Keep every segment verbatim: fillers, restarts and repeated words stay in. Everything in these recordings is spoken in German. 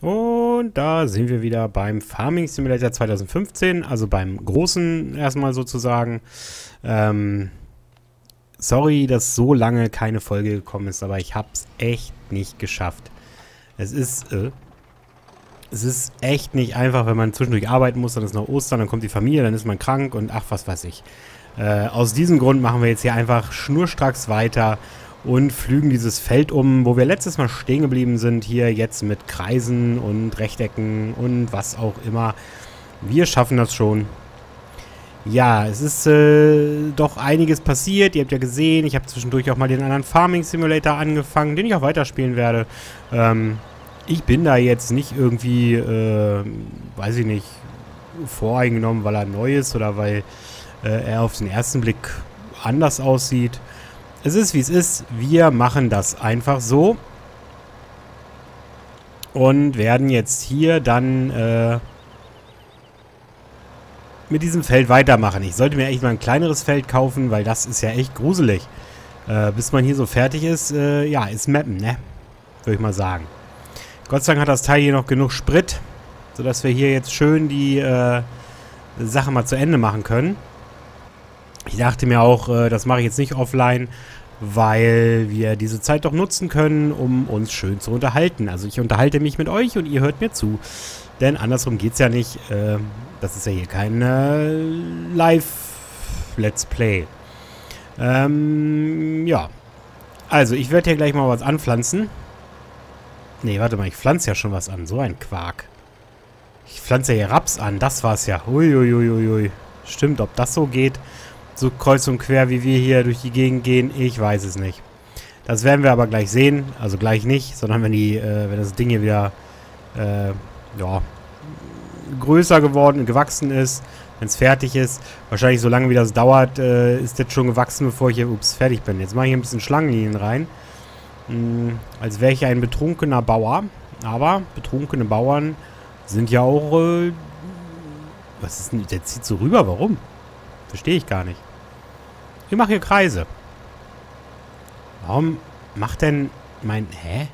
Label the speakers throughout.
Speaker 1: Und da sind wir wieder beim Farming Simulator zwanzig fünfzehn, also beim großen erstmal sozusagen. Ähm, sorry, dass so lange keine Folge gekommen ist, aber ich habe es echt nicht geschafft. Es ist, äh, es ist echt nicht einfach, wenn man zwischendurch arbeiten muss, dann ist noch Ostern, dann kommt die Familie, dann ist man krank und ach, was weiß ich. Äh, aus diesem Grund machen wir jetzt hier einfach schnurstracks weiter und pflügen dieses Feld um, wo wir letztes Mal stehen geblieben sind, hier jetzt mit Kreisen und Rechtecken und was auch immer. Wir schaffen das schon. Ja, es ist äh, doch einiges passiert. Ihr habt ja gesehen, ich habe zwischendurch auch mal den anderen Farming Simulator angefangen, den ich auch weiterspielen werde. Ähm, ich bin da jetzt nicht irgendwie, äh, weiß ich nicht, voreingenommen, weil er neu ist oder weil äh, er auf den ersten Blick anders aussieht. Es ist, wie es ist. Wir machen das einfach so. Und werden jetzt hier dann äh, mit diesem Feld weitermachen. Ich sollte mir echt mal ein kleineres Feld kaufen, weil das ist ja echt gruselig. Äh, bis man hier so fertig ist, äh, ja, ist Mappen, ne? Würde ich mal sagen. Gott sei Dank hat das Teil hier noch genug Sprit, sodass wir hier jetzt schön die äh, Sache mal zu Ende machen können. Ich dachte mir auch, äh, das mache ich jetzt nicht offline, weil wir diese Zeit doch nutzen können, um uns schön zu unterhalten. Also ich unterhalte mich mit euch und ihr hört mir zu. Denn andersrum geht es ja nicht. Äh, das ist ja hier kein äh, Live-Let's Play. Ähm, ja. Also ich werde hier gleich mal was anpflanzen. Nee, warte mal, ich pflanze ja schon was an. So ein Quark. Ich pflanze ja hier Raps an. Das war's ja. Uiuiuiui. Stimmt, ob das so geht, so kreuz und quer, wie wir hier durch die Gegend gehen, ich weiß es nicht. Das werden wir aber gleich sehen. Also gleich nicht, sondern wenn die, äh, wenn das Ding hier wieder äh, ja, größer geworden und gewachsen ist, wenn es fertig ist. Wahrscheinlich so lange wie das dauert, äh, ist das schon gewachsen, bevor ich hier ups, fertig bin. Jetzt mache ich hier ein bisschen Schlangenlinien rein. Hm, als wäre ich ein betrunkener Bauer. Aber betrunkene Bauern sind ja auch... Äh, was ist denn? Der zieht so rüber, warum? Verstehe ich gar nicht. Ich mache hier Kreise. Warum macht denn mein... Hä?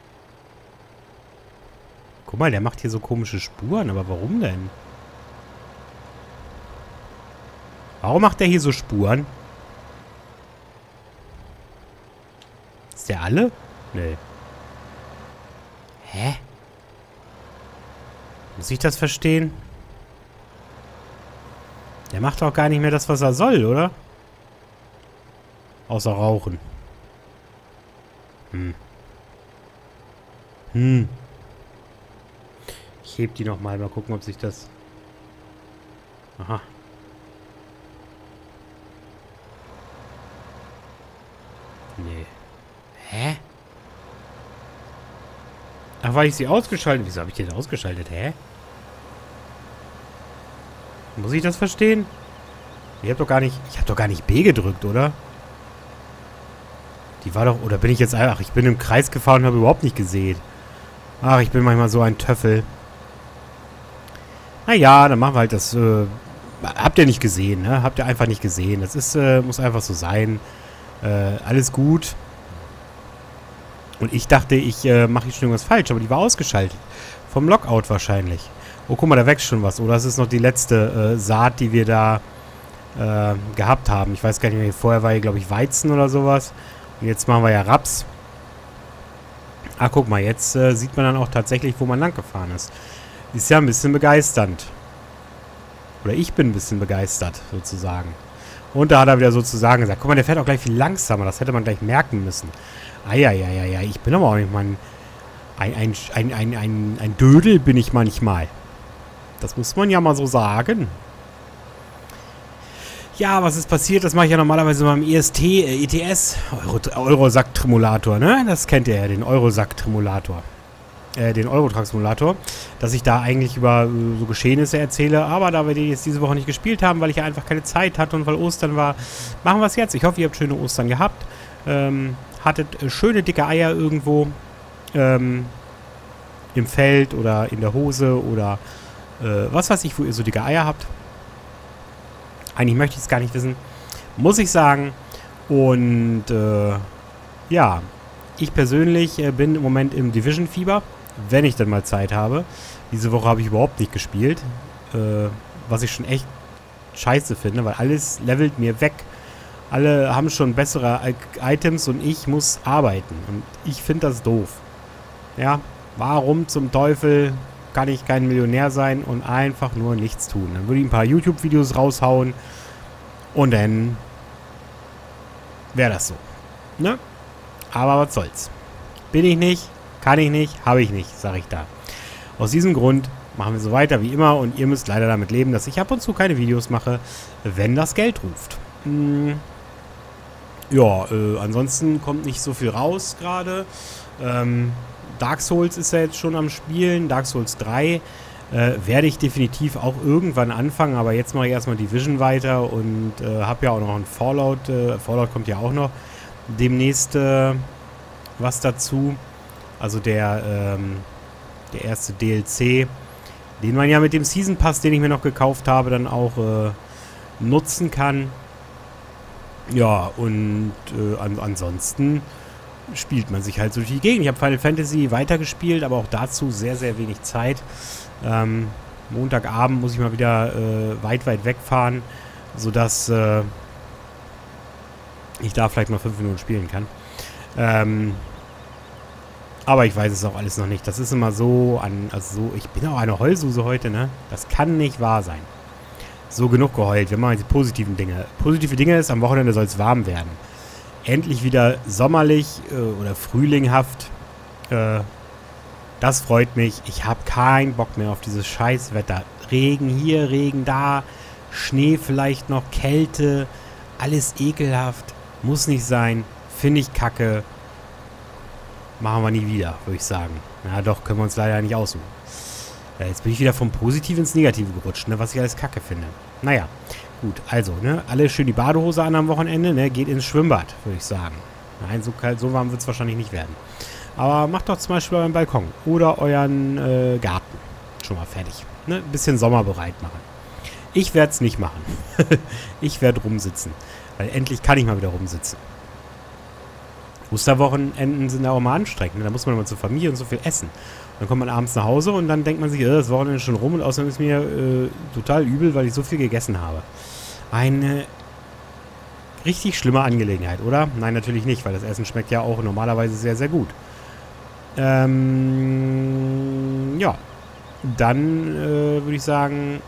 Speaker 1: Guck mal, der macht hier so komische Spuren. Aber warum denn? Warum macht der hier so Spuren? Ist der alle? Nee. Hä? Muss ich das verstehen? Der macht auch gar nicht mehr das, was er soll, oder? Außer rauchen. Hm. Hm. Ich heb die nochmal. Mal gucken, ob sich das... Aha. Nee. Hä? Ach, weil ich sie ausgeschaltet... Wieso habe ich die denn ausgeschaltet? Hä? Muss ich das verstehen? Ich habe doch gar nicht... Ich habe doch gar nicht B gedrückt, oder? Die war doch... Oder bin ich jetzt einfach... Ich bin im Kreis gefahren und habe überhaupt nicht gesehen. Ach, ich bin manchmal so ein Töffel. Naja, dann machen wir halt das... Äh, habt ihr nicht gesehen, ne? Habt ihr einfach nicht gesehen. Das ist... Äh, muss einfach so sein. Äh, alles gut. Und ich dachte, ich äh, mache hier schon irgendwas falsch. Aber die war ausgeschaltet. Vom Lockout wahrscheinlich. Oh, guck mal, da wächst schon was. Oder das ist noch die letzte äh, Saat, die wir da äh, gehabt haben. Ich weiß gar nicht mehr. Vorher war hier, glaube ich, Weizen oder sowas. Und jetzt machen wir ja Raps. Ah, guck mal, jetzt äh, sieht man dann auch tatsächlich, wo man lang gefahren ist. Ist ja ein bisschen begeisternd. Oder ich bin ein bisschen begeistert, sozusagen. Und da hat er wieder sozusagen gesagt, guck mal, der fährt auch gleich viel langsamer. Das hätte man gleich merken müssen. Eieieiei, ich bin aber auch nicht mal ein, ein, ein, ein, ein, ein, ein Dödel bin ich manchmal. Das muss man ja mal so sagen. Ja, was ist passiert? Das mache ich ja normalerweise beim E S T, äh, E T S. Euro, Eurosack-Tremulator, ne? Das kennt ihr ja, den Eurosack-Tremulator. Äh, den Eurotrack-Simulator. Dass ich da eigentlich über äh, so Geschehnisse erzähle. Aber da wir die jetzt diese Woche nicht gespielt haben, weil ich ja einfach keine Zeit hatte und weil Ostern war, machen wir es jetzt. Ich hoffe, ihr habt schöne Ostern gehabt. Ähm, hattet äh, schöne, dicke Eier irgendwo. Ähm, im Feld oder in der Hose oder... Äh, was weiß ich, wo ihr so dicke Eier habt. Eigentlich möchte ich es gar nicht wissen. Muss ich sagen. Und äh, ja, ich persönlich äh, bin im Moment im Division-Fieber. wenn ich dann mal Zeit habe. Diese Woche habe ich überhaupt nicht gespielt, äh, was ich schon echt scheiße finde, weil alles levelt mir weg. Alle haben schon bessere Items und ich muss arbeiten. Und ich finde das doof. Ja, warum zum Teufel kann ich kein Millionär sein und einfach nur nichts tun? Dann würde ich ein paar YouTube-Videos raushauen und dann wäre das so. Ne? Aber was soll's. Bin ich nicht, kann ich nicht, habe ich nicht, sage ich da. Aus diesem Grund machen wir so weiter wie immer und ihr müsst leider damit leben, dass ich ab und zu keine Videos mache, wenn das Geld ruft. Hm. Ja, äh, ansonsten kommt nicht so viel raus gerade. Ähm, Dark Souls ist ja jetzt schon am Spielen. Dark Souls drei äh, werde ich definitiv auch irgendwann anfangen, aber jetzt mache ich erstmal Division weiter und äh, habe ja auch noch ein Fallout. Äh, Fallout kommt ja auch noch demnächst äh, was dazu. Also der, ähm, der erste D L C, den man ja mit dem Season Pass, den ich mir noch gekauft habe, dann auch äh, nutzen kann. Ja, und äh, an, ansonsten spielt man sich halt so durch die Gegend. Ich habe Final Fantasy weitergespielt, aber auch dazu sehr, sehr wenig Zeit. Ähm, Montagabend muss ich mal wieder äh, weit, weit wegfahren, sodass äh, ich da vielleicht mal fünf Minuten spielen kann. Ähm, aber ich weiß es auch alles noch nicht. Das ist immer so, an, also so, ich bin auch eine Heulsuse heute, ne? Das kann nicht wahr sein. So, genug geheult. Wir machen jetzt die positiven Dinge. Positive Dinge ist, am Wochenende soll es warm werden. Endlich wieder sommerlich äh, oder frühlinghaft. Äh, das freut mich. Ich habe keinen Bock mehr auf dieses Scheißwetter. Regen hier, Regen da, Schnee vielleicht noch, Kälte. Alles ekelhaft. Muss nicht sein. Finde ich kacke. Machen wir nie wieder, würde ich sagen. Na doch, können wir uns leider nicht aussuchen. Ja, jetzt bin ich wieder vom Positiven ins Negative gerutscht, ne, was ich alles kacke finde. Naja, gut, also, ne, alle schön die Badehose an am Wochenende, ne, geht ins Schwimmbad, würde ich sagen. Nein, so kalt, so warm wird es wahrscheinlich nicht werden. Aber macht doch zum Beispiel euren Balkon oder euren äh, Garten schon mal fertig. Ne, ein bisschen sommerbereit machen. Ich werde es nicht machen. Ich werde rumsitzen, weil endlich kann ich mal wieder rumsitzen. Osterwochenenden sind auch mal anstrengend, ne? Da muss man immer zur Familie und so viel essen. Dann kommt man abends nach Hause und dann denkt man sich, äh, das Wochenende ist schon rum und außerdem ist mir äh, total übel, weil ich so viel gegessen habe. Eine richtig schlimme Angelegenheit, oder? Nein, natürlich nicht, weil das Essen schmeckt ja auch normalerweise sehr, sehr gut. Ähm, ja. Dann äh, würde ich sagen,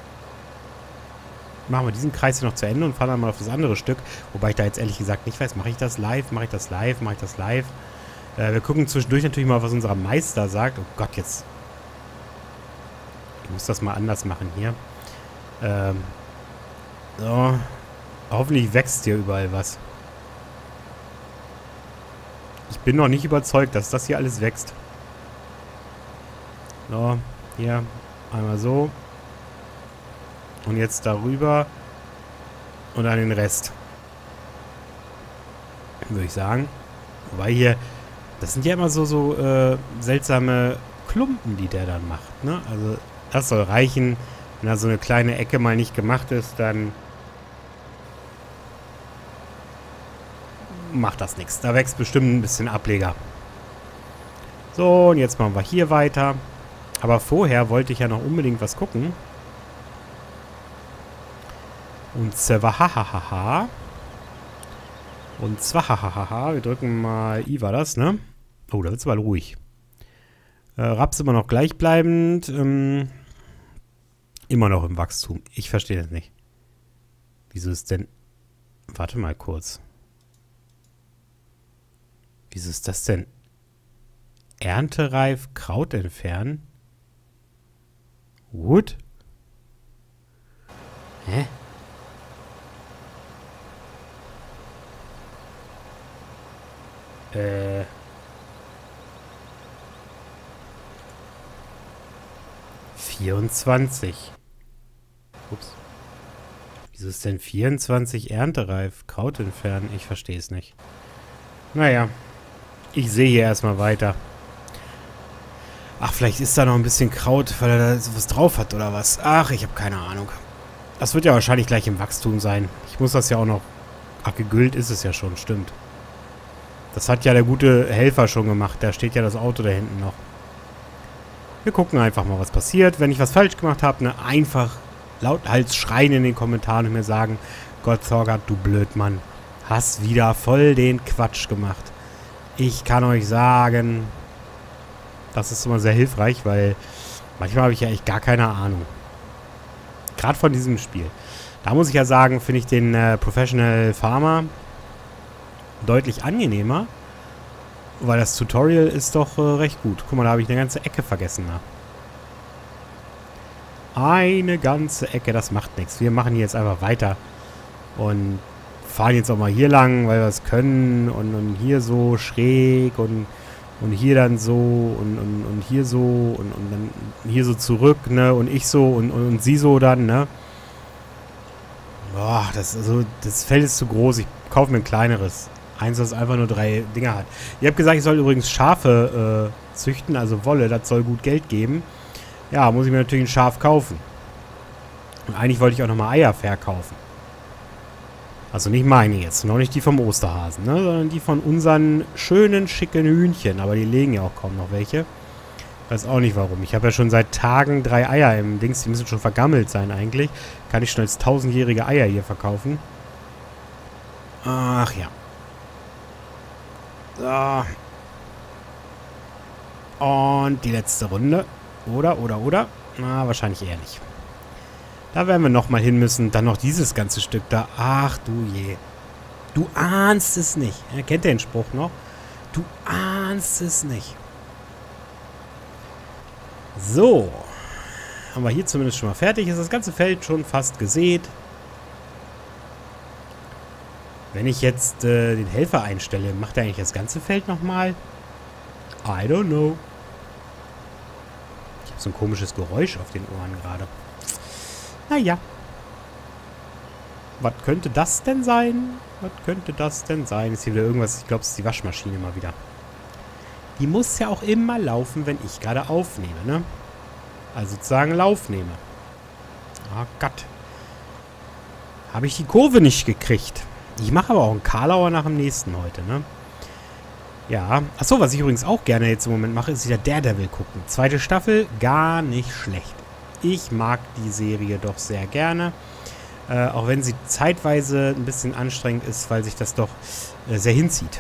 Speaker 1: machen wir diesen Kreis hier noch zu Ende und fahren dann mal auf das andere Stück. Wobei ich da jetzt ehrlich gesagt nicht weiß, mache ich das live, mache ich das live, mache ich das live. Äh, wir gucken zwischendurch natürlich mal, was unser Meister sagt. Oh Gott, jetzt. Ich muss das mal anders machen hier. Ähm. So. Hoffentlich wächst hier überall was. Ich bin noch nicht überzeugt, dass das hier alles wächst. So, hier. Einmal so. Und jetzt darüber. Und dann den Rest. Würde ich sagen. Wobei hier... Das sind ja immer so, so äh, seltsame Klumpen, die der dann macht, ne? Also das soll reichen. Wenn da so eine kleine Ecke mal nicht gemacht ist, dann macht das nichts. Da wächst bestimmt ein bisschen Ableger. So, und jetzt machen wir hier weiter. Aber vorher wollte ich ja noch unbedingt was gucken. Und zwar hahaha. Und zwar hahaha. Wir drücken mal I war das, ne? Oh, da wird es mal ruhig. Äh, Raps immer noch gleichbleibend. Ähm, immer noch im Wachstum. Ich verstehe das nicht. Wieso ist denn... Warte mal kurz. Wieso ist das denn? Erntereif Kraut entfernen? What? Hä? Äh... vierundzwanzig. Ups. Wieso ist denn vierundzwanzig erntereif? Kraut entfernen? Ich verstehe es nicht. Naja. Ich sehe hier erstmal weiter. Ach, vielleicht ist da noch ein bisschen Kraut, weil er da was drauf hat oder was. Ach, ich habe keine Ahnung. Das wird ja wahrscheinlich gleich im Wachstum sein. Ich muss das ja auch noch... Ach, gegüllt ist es ja schon, stimmt. Das hat ja der gute Helfer schon gemacht. Da steht ja das Auto da hinten noch. Wir gucken einfach mal, was passiert. Wenn ich was falsch gemacht habe, ne, einfach lauthals schreien in den Kommentaren und mir sagen, Gott Thorgard, du Blödmann, hast wieder voll den Quatsch gemacht. Ich kann euch sagen, das ist immer sehr hilfreich, weil manchmal habe ich ja echt gar keine Ahnung. Gerade von diesem Spiel. Da muss ich ja sagen, finde ich den äh, Professional Farmer deutlich angenehmer, weil das Tutorial ist doch äh, recht gut. Guck mal, da habe ich eine ganze Ecke vergessen. Da. Eine ganze Ecke, das macht nichts. Wir machen hier jetzt einfach weiter und fahren jetzt auch mal hier lang, weil wir es können und, und hier so schräg und, und hier dann so und, und, und hier so und, und dann hier so zurück, ne, und ich so und, und, und sie so dann, ne. Boah, das, also, das Feld ist zu groß. Ich kaufe mir ein kleineres. Eins, das einfach nur drei Dinger hat. Ihr habt gesagt, ich soll übrigens Schafe äh, züchten, also Wolle. Das soll gut Geld geben. Ja, muss ich mir natürlich ein Schaf kaufen. Und eigentlich wollte ich auch nochmal Eier verkaufen. Also nicht meine jetzt. Noch nicht die vom Osterhasen, ne? Sondern die von unseren schönen, schicken Hühnchen. Aber die legen ja auch kaum noch welche. Weiß auch nicht warum. Ich habe ja schon seit Tagen drei Eier im Dings. Die müssen schon vergammelt sein eigentlich. Kann ich schon als tausendjährige Eier hier verkaufen. Ach ja. So. Und die letzte Runde. Oder, oder, oder? Na, wahrscheinlich eher nicht. Da werden wir nochmal hin müssen. Dann noch dieses ganze Stück da. Ach du je. Du ahnst es nicht. Ja, kennt ihr den Spruch noch? Du ahnst es nicht. So. Haben wir hier zumindest schon mal fertig. Ist das ganze Feld schon fast gesät. Wenn ich jetzt äh, den Helfer einstelle, macht er eigentlich das ganze Feld nochmal? I don't know. Ich habe so ein komisches Geräusch auf den Ohren gerade. Naja. Was könnte das denn sein? Was könnte das denn sein? Ist hier wieder irgendwas, ich glaube, es ist die Waschmaschine mal wieder. Die muss ja auch immer laufen, wenn ich gerade aufnehme, ne? Also sozusagen Lauf nehme. Oh Gott. Habe ich die Kurve nicht gekriegt. Ich mache aber auch einen Karlauer nach dem nächsten heute, ne? Ja. Achso, was ich übrigens auch gerne jetzt im Moment mache, ist wieder Daredevil gucken. Zweite Staffel, gar nicht schlecht. Ich mag die Serie doch sehr gerne. Äh, auch wenn sie zeitweise ein bisschen anstrengend ist, weil sich das doch äh, sehr hinzieht.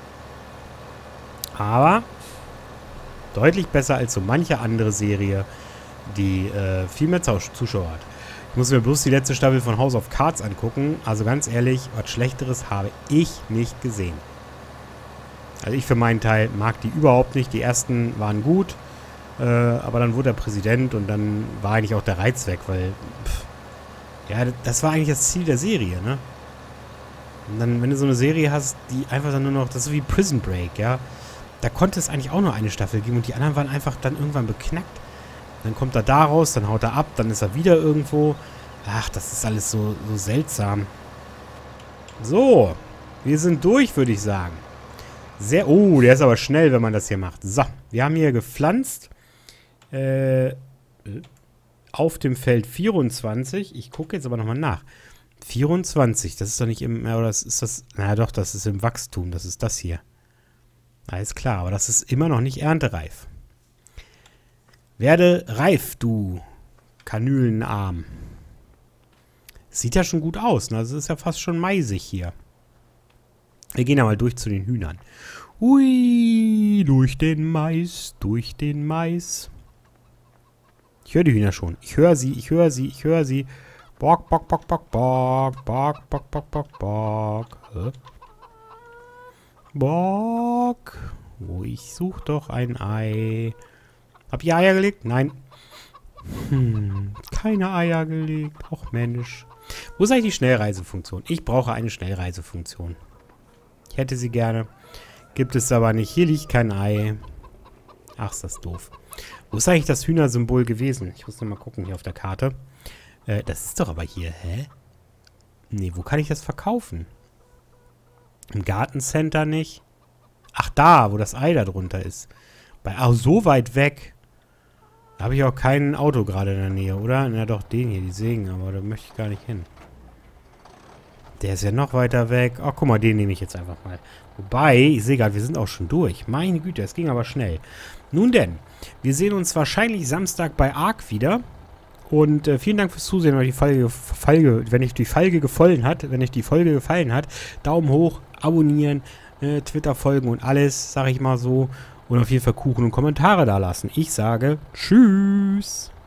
Speaker 1: Aber deutlich besser als so manche andere Serie, die äh, viel mehr Zuschauer hat. Ich muss mir bloß die letzte Staffel von House of Cards angucken. Also ganz ehrlich, was Schlechteres habe ich nicht gesehen. Also ich für meinen Teil mag die überhaupt nicht. Die ersten waren gut, äh, aber dann wurde er Präsident und dann war eigentlich auch der Reiz weg, weil pff, ja, das war eigentlich das Ziel der Serie, ne? Und dann, wenn du so eine Serie hast, die einfach dann nur noch, das ist so wie Prison Break, ja? Da konnte es eigentlich auch nur eine Staffel geben und die anderen waren einfach dann irgendwann beknackt. Dann kommt er da raus, dann haut er ab, dann ist er wieder irgendwo. Ach, das ist alles so, so seltsam. So, wir sind durch, würde ich sagen. Sehr, oh, der ist aber schnell, wenn man das hier macht. So, wir haben hier gepflanzt. Äh, auf dem Feld vierundzwanzig. Ich gucke jetzt aber nochmal nach. vierundzwanzig, das ist doch nicht im, oder das ist das, naja doch, das ist im Wachstum, das ist das hier. Alles klar, aber das ist immer noch nicht erntereif. Werde reif, du Kanülenarm. Sieht ja schon gut aus, ne? Das ist ja fast schon maisig hier. Wir gehen ja mal durch zu den Hühnern. Ui, durch den Mais, durch den Mais. Ich höre die Hühner schon. Ich höre sie, ich höre sie, ich höre sie. Bock, bock, bock, bock, bock, bock, bock, bock, bock, bock. Hä? Bock. Oh, ich suche doch ein Ei. Hab ich Eier gelegt? Nein. Hm, keine Eier gelegt. Och Mensch. Wo ist eigentlich die Schnellreisefunktion? Ich brauche eine Schnellreisefunktion. Ich hätte sie gerne. Gibt es aber nicht. Hier liegt kein Ei. Ach, ist das doof. Wo ist eigentlich das Hühnersymbol gewesen? Ich muss noch mal gucken hier auf der Karte. Äh, das ist doch aber hier. Hä? Nee, wo kann ich das verkaufen? Im Gartencenter nicht. Ach, da, wo das Ei da drunter ist. Bei, ach, so weit weg. Da habe ich auch kein Auto gerade in der Nähe, oder? Na doch, den hier, die Sägen, aber da möchte ich gar nicht hin. Der ist ja noch weiter weg. Ach, guck mal, den nehme ich jetzt einfach mal. Wobei, ich sehe gerade, wir sind auch schon durch. Meine Güte, es ging aber schnell. Nun denn, Wir sehen uns wahrscheinlich Samstag bei Ark wieder. Und äh, vielen Dank fürs Zusehen, wenn euch die Folge, Folge, wenn euch die Folge gefallen hat. Wenn euch die Folge gefallen hat, Daumen hoch, abonnieren, äh, Twitter folgen und alles, sag ich mal so. Und auf jeden Fall Kuchen und Kommentare da lassen. Ich sage Tschüss.